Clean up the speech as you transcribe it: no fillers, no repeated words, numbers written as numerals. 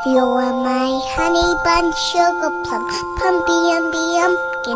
You are my honey bun, sugar plum, pumpy umby umpkin.